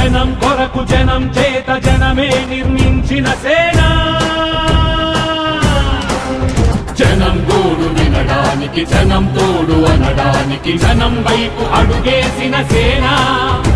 జనం కొరకు జనం చేత జనమే నిర్మించిన సేన జనం గోడు వినడానికి జనం తోడు అనడానికి జనం వైపు అడుగేసిన సేన